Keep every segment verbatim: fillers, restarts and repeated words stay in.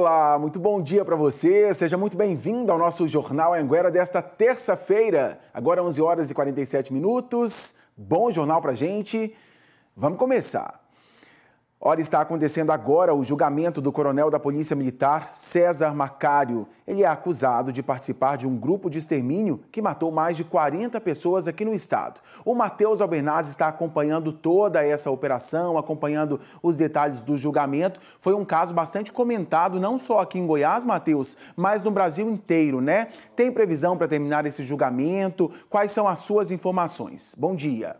Olá, muito bom dia para você. Seja muito bem-vindo ao nosso Jornal Anhanguera desta terça-feira. Agora onze horas e quarenta e sete minutos. Bom jornal para a gente. Vamos começar. Olha, está acontecendo agora o julgamento do coronel da Polícia Militar, César Macário. Ele é acusado de participar de um grupo de extermínio que matou mais de quarenta pessoas aqui no estado. O Matheus Albernaz está acompanhando toda essa operação, acompanhando os detalhes do julgamento. Foi um caso bastante comentado, não só aqui em Goiás, Matheus, mas no Brasil inteiro, né? Tem previsão para terminar esse julgamento? Quais são as suas informações? Bom dia.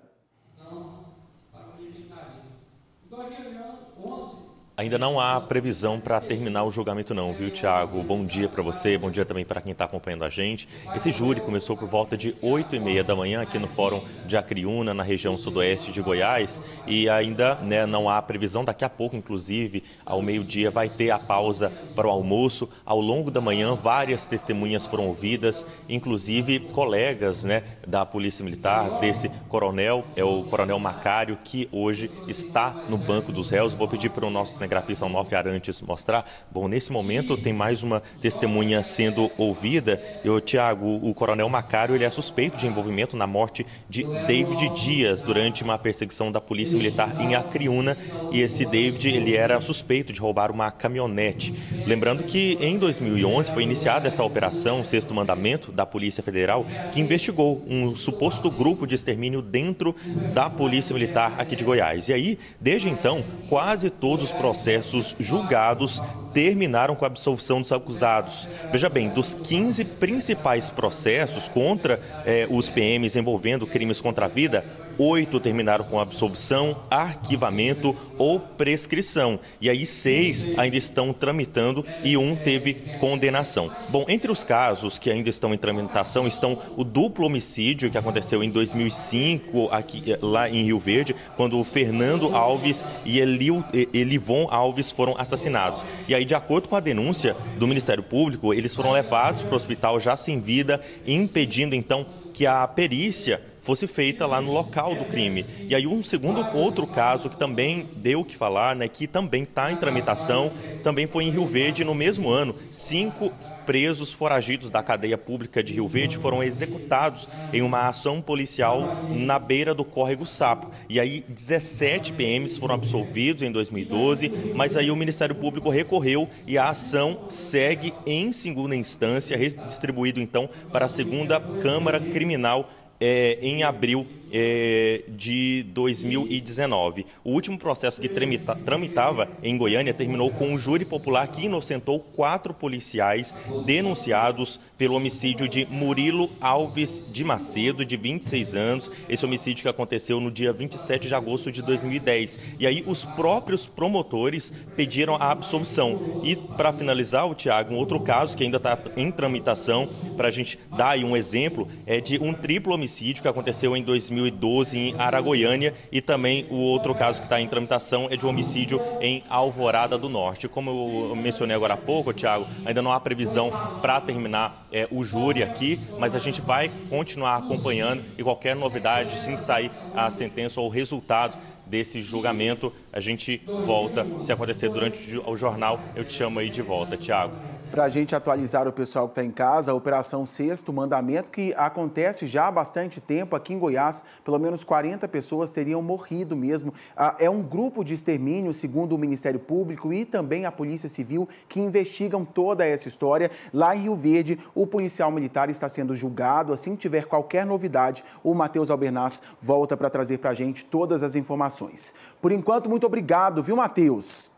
Ainda não há previsão para terminar o julgamento não, viu, Tiago? Bom dia para você, bom dia também para quem está acompanhando a gente. Esse júri começou por volta de oito e meia da manhã aqui no Fórum de Acriúna, na região sudoeste de Goiás, e ainda né, não há previsão. Daqui a pouco, inclusive, ao meio-dia, vai ter a pausa para o almoço. Ao longo da manhã, várias testemunhas foram ouvidas, inclusive colegas né, da Polícia Militar, desse coronel, é o coronel Macário, que hoje está no banco dos réus. Vou pedir para o nosso cinegrafista Onofre Arantes mostrar. Bom, nesse momento tem mais uma testemunha sendo ouvida. Eu, Tiago, o coronel Macário, ele é suspeito de envolvimento na morte de David Dias durante uma perseguição da Polícia Militar em Acriúna, e esse David, ele era suspeito de roubar uma caminhonete. Lembrando que em dois mil e onze foi iniciada essa operação, Sexto Mandamento, da Polícia Federal, que investigou um suposto grupo de extermínio dentro da Polícia Militar aqui de Goiás. E aí, desde então, quase todos os processos processos julgados terminaram com a absolvição dos acusados. Veja bem, dos quinze principais processos contra eh, os P Ms envolvendo crimes contra a vida, oito terminaram com absolvição, arquivamento ou prescrição. E aí seis ainda estão tramitando e um teve condenação. Bom, entre os casos que ainda estão em tramitação estão o duplo homicídio que aconteceu em dois mil e cinco aqui, lá em Rio Verde, quando o Fernando Alves e Elil, Elivon Alves foram assassinados. E aí, de acordo com a denúncia do Ministério Público, eles foram levados para o hospital já sem vida, impedindo então que a perícia fosse feita lá no local do crime. E aí um segundo outro caso que também deu o que falar, né, que também está em tramitação, também foi em Rio Verde no mesmo ano. Cinco presos foragidos da cadeia pública de Rio Verde foram executados em uma ação policial na beira do córrego Sapo. E aí dezessete P Ms foram absolvidos em dois mil e doze, mas aí o Ministério Público recorreu e a ação segue em segunda instância, redistribuído então para a segunda Câmara Criminal É, em abril é, de dois mil e dezenove. O último processo que tramita, tramitava em Goiânia terminou com um júri popular que inocentou quatro policiais denunciados pelo homicídio de Murilo Alves de Macedo, de vinte e seis anos. Esse homicídio que aconteceu no dia vinte e sete de agosto de dois mil e dez. E aí os próprios promotores pediram a absolvição. E para finalizar, o Tiago, um outro caso que ainda está em tramitação, para a gente dar aí um exemplo, é de um triplo homicídio homicídio que aconteceu em dois mil e doze em Aragoiânia, e também o outro caso que está em tramitação é de um homicídio em Alvorada do Norte. Como eu mencionei agora há pouco, Tiago, ainda não há previsão para terminar é, o júri aqui, mas a gente vai continuar acompanhando e qualquer novidade, se sair a sentença ou o resultado desse julgamento, a gente volta. Se acontecer durante o jornal, eu te chamo aí de volta, Tiago. Para a gente atualizar o pessoal que está em casa, a Operação Sexto Mandamento, que acontece já há bastante tempo aqui em Goiás, pelo menos quarenta pessoas teriam morrido mesmo. É um grupo de extermínio, segundo o Ministério Público e também a Polícia Civil, que investigam toda essa história. Lá em Rio Verde, o policial militar está sendo julgado. Assim que tiver qualquer novidade, o Matheus Albernaz volta para trazer para a gente todas as informações. Por enquanto, muito obrigado, viu, Matheus?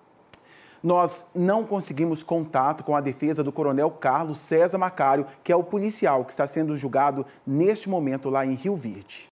Nós não conseguimos contato com a defesa do coronel Carlos César Macário, que é o policial que está sendo julgado neste momento lá em Rio Verde.